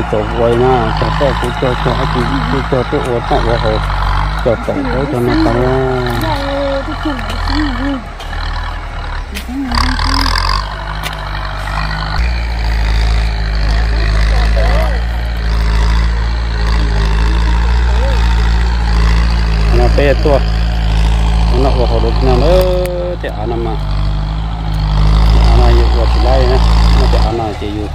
tổ quay na cho tôi cũng cho chị cho tôi uống nó uống hồ cho tổ tới cho nó nó bé tua nó uống hồ được nó thì anh mà anh yêu uống lại nè nó thì anh chỉ yêu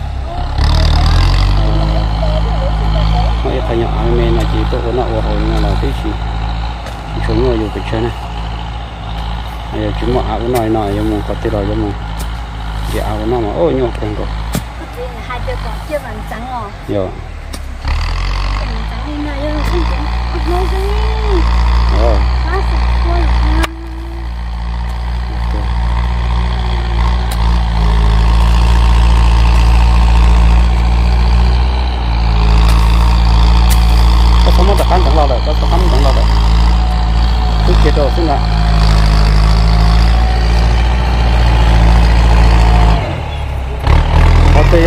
mấy thằng nhỏ mình là chỉ tôi nó uống hồ là cái gì chúng nó yêu cái chuyện này giờ chúng mà áo nói cho mình có tiền rồi cho mình giờ áo nó mà ôi nhóc con rồi hai đứa con chưa bằng trắng rồi giờ trắng đi này rồi không chịu nói gì rồi có không có ăn chẳng lo rồi có không chẳng lo rồi cứ kia đồ xin ạ có cái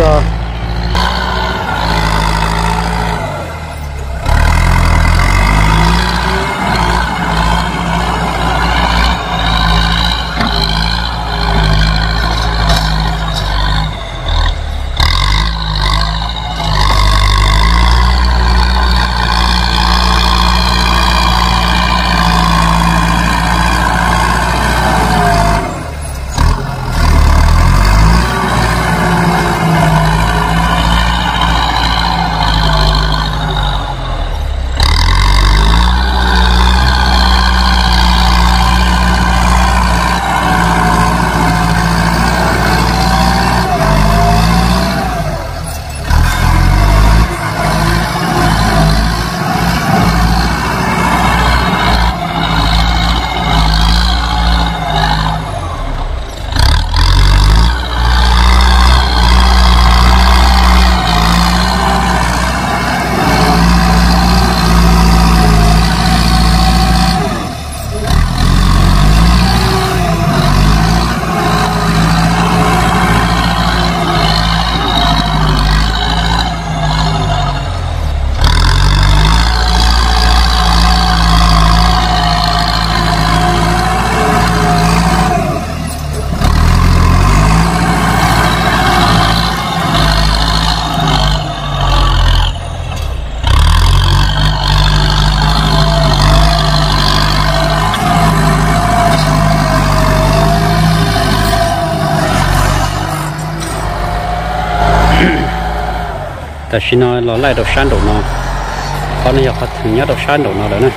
ta xin nói là lại đầu sáng đầu nó có nên học thử nhớ đầu sáng đầu nó đấy này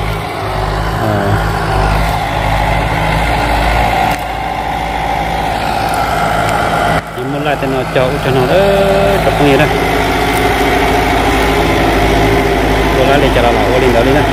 nhưng mà lại thì nó cho nó đó chụp như này rồi lại cho nó lại qua lên đó đi này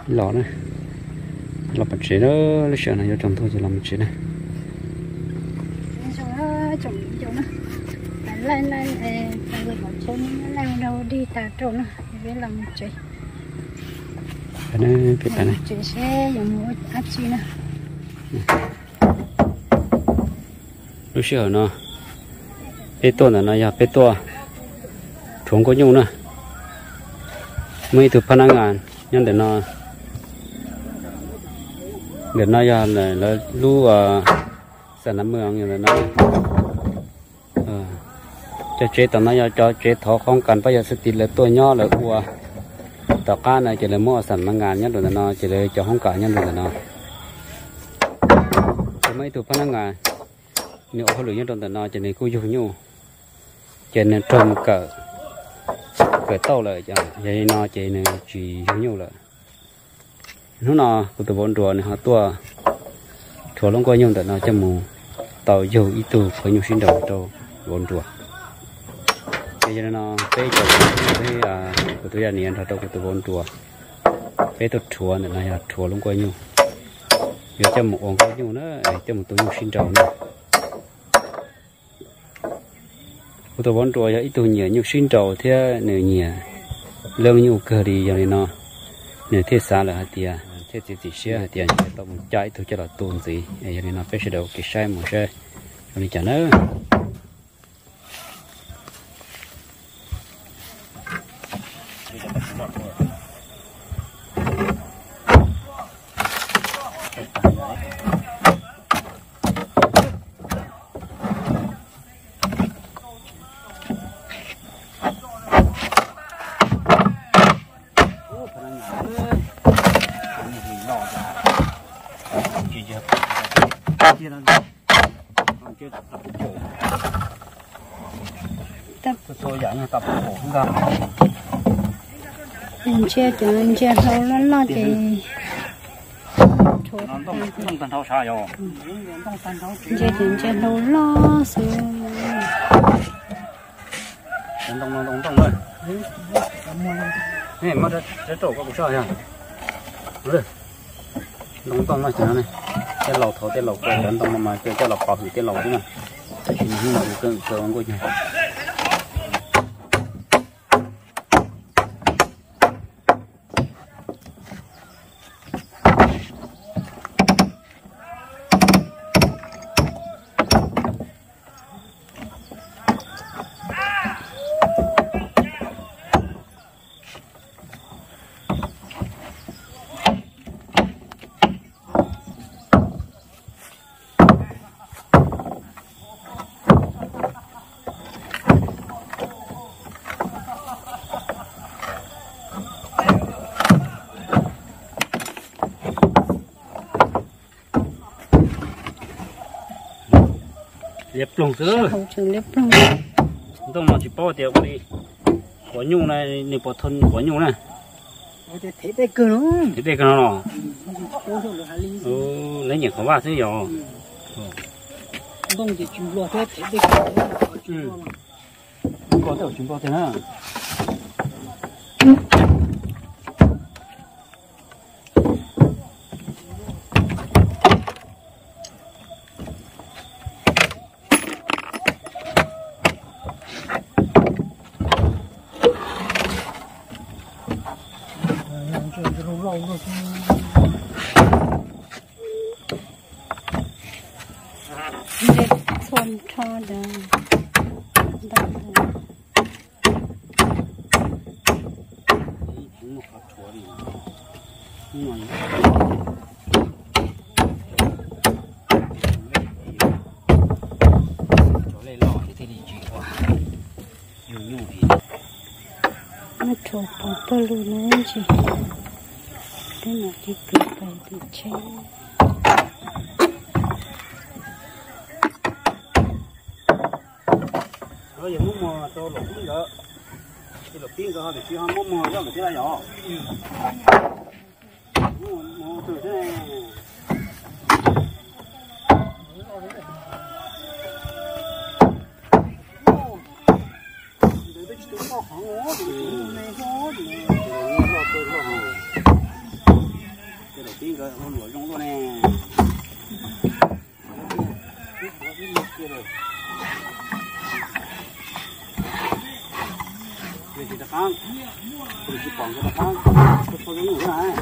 lọ này lọ bạch chế đó lấy sợ này cho trồng thôi thì làm chế này trồng nó lên phải lấy bỏ chân lên đâu đi ta trồng nó với làm chế cái này cái này chế sẽ dùng một áp chi nè lúc xưa nó bê tô là nó ya bê tô trồng có nhung nữa mấy thứ phân ngàn nhưng để nó ya là lu sản phẩm mường như là nó cho chế tao nó ya cho chế thọ không cần bây giờ sẽ tìm là tôi nhỏ là ua tao cá này chỉ là mua sản phẩm ngàn nhất rồi nó chỉ là cho không cả nhất rồi nó mấy thứ phân ngàn nếu họ luyện trong tận nó chỉ nên cố dùng nhu chỉ nên trồng cỡ tàu lại chẳng vậy nó chỉ nên chỉ dùng nhu lại nó nào của tụi bọn đùa này họ tua thua lông coi nhung tận nó chăm mù tàu dầu ít tu phải nhu sinh đầu cho bọn đùa bây giờ nó bây giờ của tụi gia đình họ đâu của tụi bọn đùa bây tụi thua này là thua lông coi nhung giờ chăm một ông coi nhung nữa chăm một tụi nhu sinh đầu nữa tôi vẫn trôi ít tôi nhiều nhiều sinh trầu thế nửa nhiều lương nhiều cơ đi giờ này nó nửa thế xa là hạt tiền thế chỉ xe hạt tiền tôi muốn chạy tôi cho là tuần gì giờ này nó phải đầu cái xe một xe rồi đi chả nữa tôi dạy như tập cổ không đâu anh chia lâu nó thì nó không tận thao sao rồi chia lâu lo sự đông rồi này mà để trổ có sao nhá rồi đông mà chả này cái lẩu thổ cái lẩu quay đến đông mà cái lẩu bảo cái lẩu thế này thì nó là một cái ngôi nhà liệp lồng sữa mà chỉ bao tiền đi quả nhung này nếu bỏ thân quả nhung này thế đây cơ nó lấy những khẩu ba thế rồi đông thì chúng lo thế đây có thể chúng bao thế nào thôn cho đàn nó trộn bỏ luôn nữa chị cái nào đi cực phải đi chơi rồi giờ muốn mua tôi lột cũng được cái lột tiên cơ thì chưa muốn mua cho một cái này nhỏ mua từ thế này tí rồi con lúa trong luôn nè về thì ta khang rồi chỉ còn cho ta khang tôi có những người này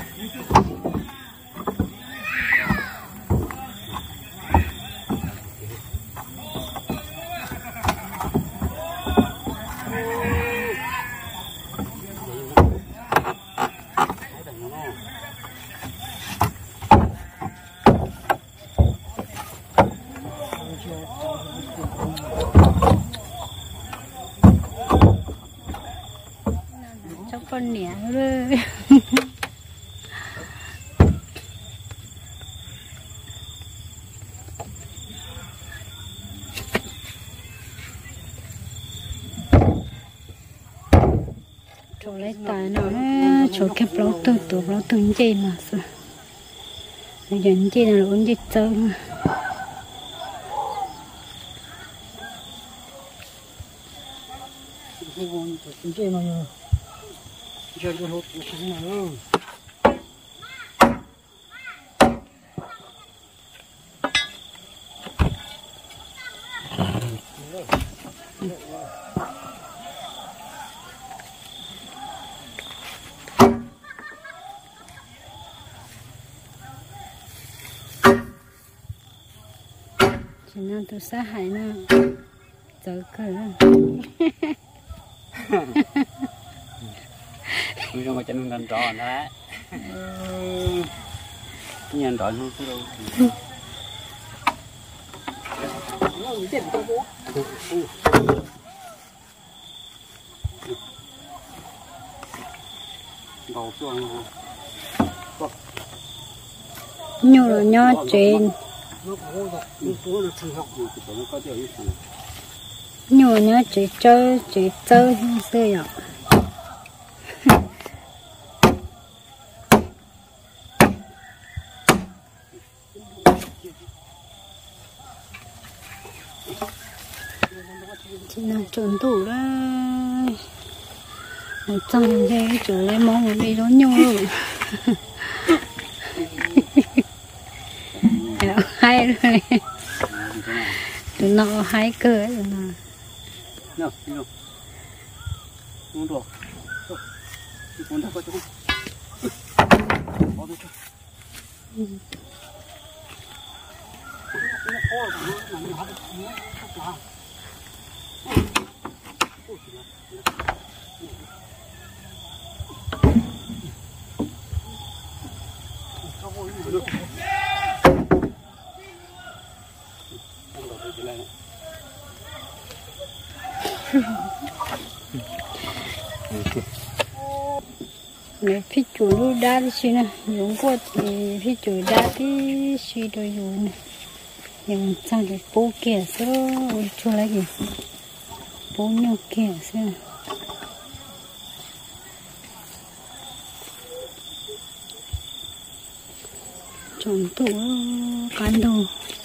con nẻ rồi chỗ lấy tài nó chỗ kẹp lỗ từ gì mà sao bây giờ gì là lỗ gì trơn chơi mà nhờ chơi cái hộp cái này ơi chỉ nên tôi sát hại nó giờ cười nhưng mà chân gần tròn đó đấy cái nhân tròn không có đâu đầu xuồng nhiều là nho trên nhiều nhá chỉ chơi không chơi à chỉ là chuẩn tủ đấy một trong cái chỗ lấy món đi đó nhau rồi hay rồi tụi nó hay cười rồi nè không được không được có chỗ này phi chủ lu đa đi xí nè dùng qua thì phi chủ đa thì xí đôi dùng này nhưng sang cái bố kia sao cho lấy gì bố nhau kia sao chọn tủ cán đồ